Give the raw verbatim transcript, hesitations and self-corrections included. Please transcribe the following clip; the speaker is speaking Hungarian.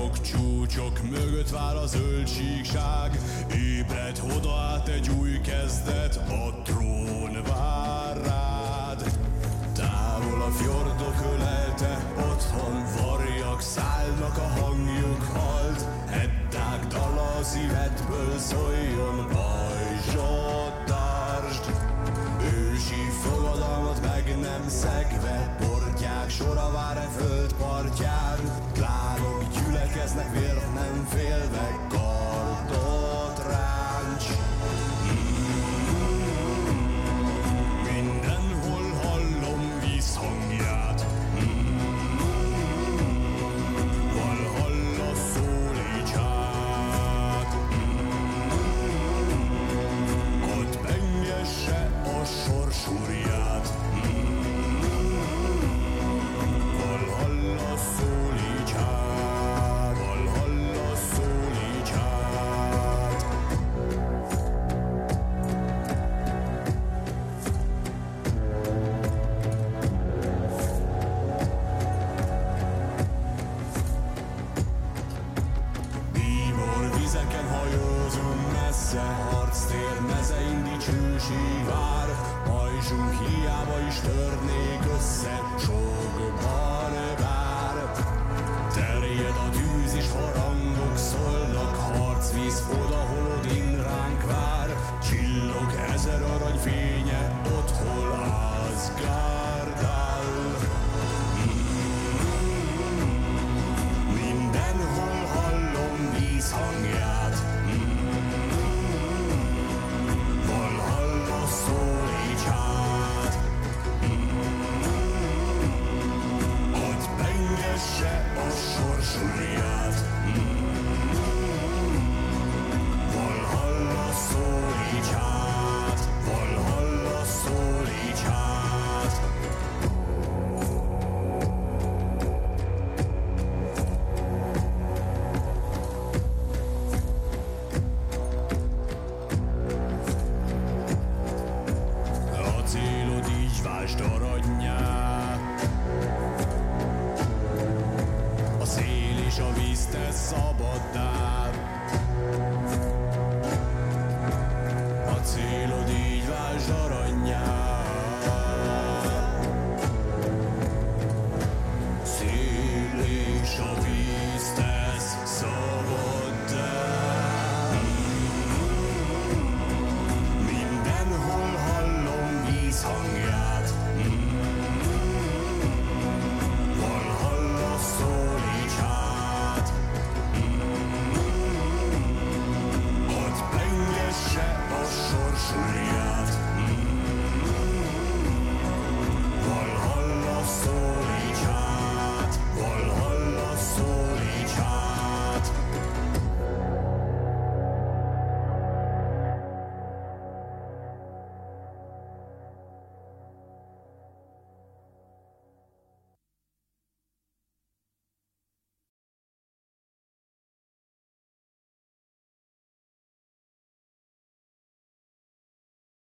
Homlok csúcsok mögött vár a zöldsíkság. Ébredj oda át egy új kezdet, a trón vár rád. Távol a fjordok ölelte, otthon varjak szállnak, a hangjuk halt. Eddák dala a szívedből szóljon, pajzsot tartsd. Ősi fogadalmat meg nem szegve, portyák sora vár e föld partján. Klánok gyülekeznek, vért nem félve, kardot ráncs. Mindenhol hallom vízhangját, Valhalla szólítsát. Hadd pengesse a sors úrját, Valhalla szólítsát, Valhalla szólítsát. Bíbor vizeken hajózunk messze, harctér mezein dicsőség vár. Pajzsunk hiába is törnék össze, sokban vár. Terjed a tűz és harangok szólnak, harcvíz odahol odin ránk vár. Csillog ezer arany fénye, ott hol Asgard áll. Mindenhol hallom víz hangját, Valhalla szólítsát. Hadd pengesse a sors úrját, Valhalla szólítsát, Valhalla szólítsát. A célod így vásd aranyá, a szél és a víz tesz szabaddá.